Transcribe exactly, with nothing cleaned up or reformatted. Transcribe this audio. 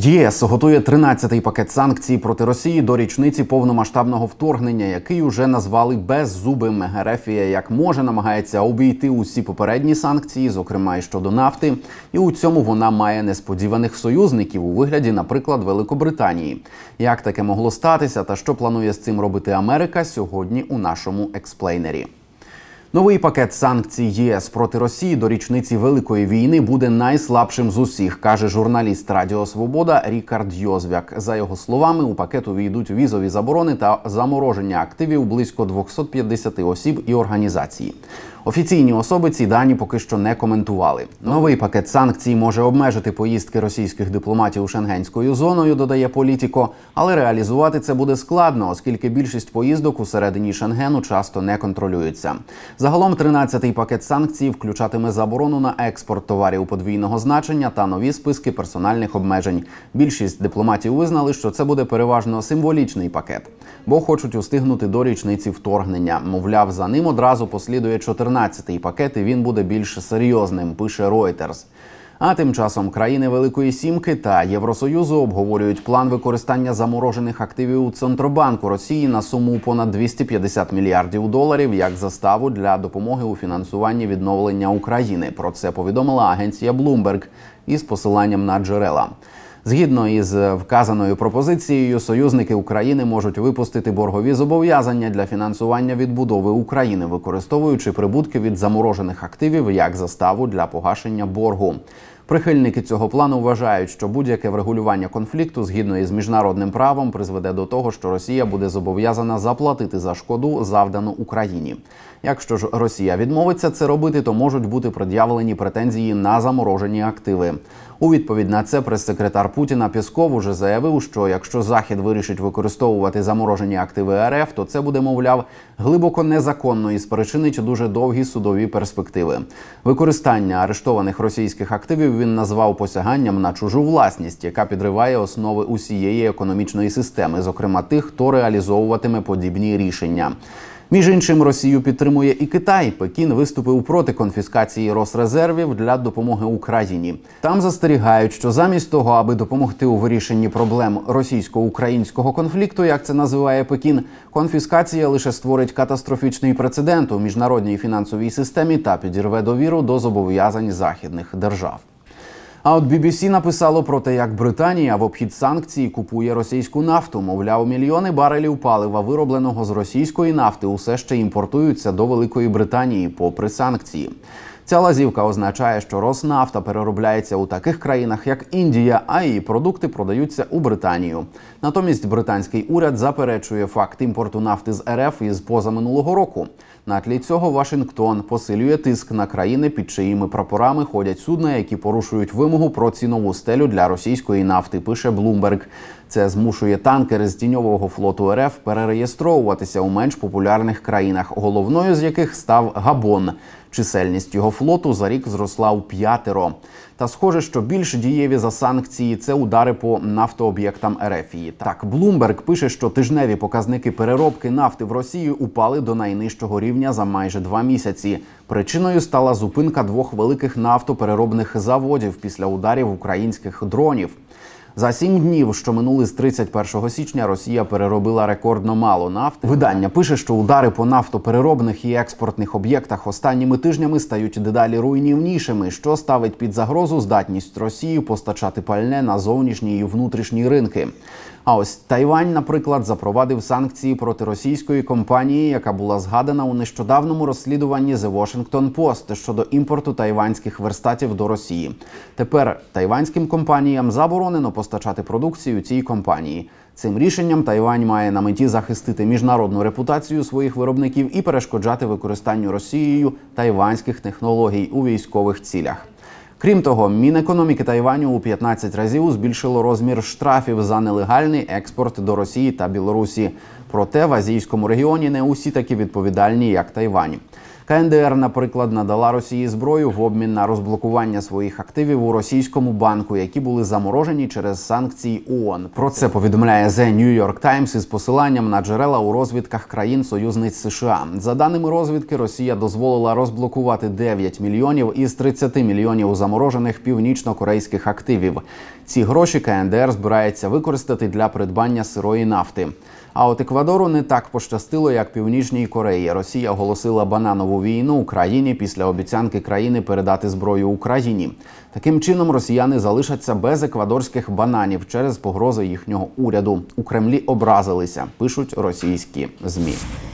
ЄС готує тринадцятий пакет санкцій проти Росії до річниці повномасштабного вторгнення, який уже назвали беззубим. Ерефія як може намагається обійти усі попередні санкції, зокрема і щодо нафти, і у цьому вона має несподіваних союзників у вигляді, наприклад, Великобританії. Як таке могло статися та що планує з цим робити Америка, сьогодні у нашому експлейнері. Новий пакет санкцій ЄС проти Росії до річниці Великої війни буде найслабшим з усіх, каже журналіст Радіо Свобода Рікард Йозвяк. За його словами, у пакет увійдуть візові заборони та замороження активів близько двохсот п'ятдесяти осіб і організацій. Офіційні особи ці дані поки що не коментували. Новий пакет санкцій може обмежити поїздки російських дипломатів шенгенською зоною, додає Політіко, але реалізувати це буде складно, оскільки більшість поїздок усередині Шенгену часто не контролюється. Загалом тринадцятий пакет санкцій включатиме заборону на експорт товарів подвійного значення та нові списки персональних обмежень. Більшість дипломатів визнали, що це буде переважно символічний пакет, бо хочуть устигнути до річниці вторгнення. Мовляв, за ним одразу послідує чотирнадцятий пакет, і він буде більш серйозним, пише Reuters. А тим часом країни Великої Сімки та Євросоюзу обговорюють план використання заморожених активів у Центробанку Росії на суму понад двісті п'ятдесят мільярдів доларів як заставу для допомоги у фінансуванні відновлення України. Про це повідомила агенція Bloomberg із посиланням на джерела. Згідно із вказаною пропозицією, союзники України можуть випустити боргові зобов'язання для фінансування відбудови України, використовуючи прибутки від заморожених активів як заставу для погашення боргу. Прихильники цього плану вважають, що будь-яке врегулювання конфлікту згідно із міжнародним правом призведе до того, що Росія буде зобов'язана заплатити за шкоду, завдану Україні. Якщо ж Росія відмовиться це робити, то можуть бути пред'явлені претензії на заморожені активи. У відповідь на це прес-секретар Путіна Пєсков уже заявив, що якщо Захід вирішить використовувати заморожені активи РФ, то це буде, мовляв, глибоко незаконно і спричинить дуже довгі судові перспективи. Використання арештованих російських активів він назвав посяганням на чужу власність, яка підриває основи усієї економічної системи, зокрема тих, хто реалізовуватиме подібні рішення. Між іншим, Росію підтримує і Китай. Пекін виступив проти конфіскації Росрезервів для допомоги Україні. Там застерігають, що замість того, аби допомогти у вирішенні проблем російсько-українського конфлікту, як це називає Пекін, конфіскація лише створить катастрофічний прецедент у міжнародній фінансовій системі та підірве довіру до зобов'язань західних держав. А от бі бі сі написало про те, як Британія в обхід санкцій купує російську нафту. Мовляв, мільйони барелів палива, виробленого з російської нафти, усе ще імпортуються до Великої Британії попри санкції. Ця лазівка означає, що Роснафта переробляється у таких країнах, як Індія, а її продукти продаються у Британію. Натомість британський уряд заперечує факт імпорту нафти з РФ із позаминулого року. На тлі цього Вашингтон посилює тиск на країни, під чиїми прапорами ходять судна, які порушують вимогу про цінову стелю для російської нафти, пише Bloomberg. Це змушує танкери з тіньового флоту РФ перереєстровуватися у менш популярних країнах, головною з яких став Габон. Чисельність його флоту за рік зросла у п'ятеро. Та схоже, що більш дієві за санкції – це удари по нафтооб'єктам Ерефії. Так, Bloomberg пише, що тижневі показники переробки нафти в Росії упали до найнижчого рівня за майже два місяці. Причиною стала зупинка двох великих нафтопереробних заводів після ударів українських дронів. За сім днів, що минули з тридцять першого січня, Росія переробила рекордно мало нафти. Видання пише, що удари по нафтопереробних і експортних об'єктах останніми тижнями стають дедалі руйнівнішими, що ставить під загрозу здатність Росії постачати пальне на зовнішні і внутрішні ринки. А ось Тайвань, наприклад, запровадив санкції проти російської компанії, яка була згадана у нещодавному розслідуванні The Washington Post щодо імпорту тайванських верстатів до Росії. Тепер тайванським компаніям заборонено постачати продукцію цій компанії. Цим рішенням Тайвань має на меті захистити міжнародну репутацію своїх виробників і перешкоджати використанню Росією тайванських технологій у військових цілях. Крім того, Мінекономіки Тайваню у п'ятнадцять разів збільшило розмір штрафів за нелегальний експорт до Росії та Білорусі. Проте в азійському регіоні не усі такі відповідальні, як Тайвань. КНДР, наприклад, надала Росії зброю в обмін на розблокування своїх активів у російському банку, які були заморожені через санкції ООН. Про це повідомляє The New York Times із посиланням на джерела у розвідках країн-союзниць США. За даними розвідки, Росія дозволила розблокувати дев'ять мільйонів із тридцяти мільйонів заморожених північно-корейських активів. Ці гроші КНДР збирається використати для придбання сирої нафти. А от Еквадору не так пощастило, як Північній Кореї. Росія оголосила бананову війну Україні після обіцянки країни передати зброю Україні. Таким чином, росіяни залишаться без еквадорських бананів через погрози їхнього уряду. У Кремлі образилися, пишуть російські ЗМІ.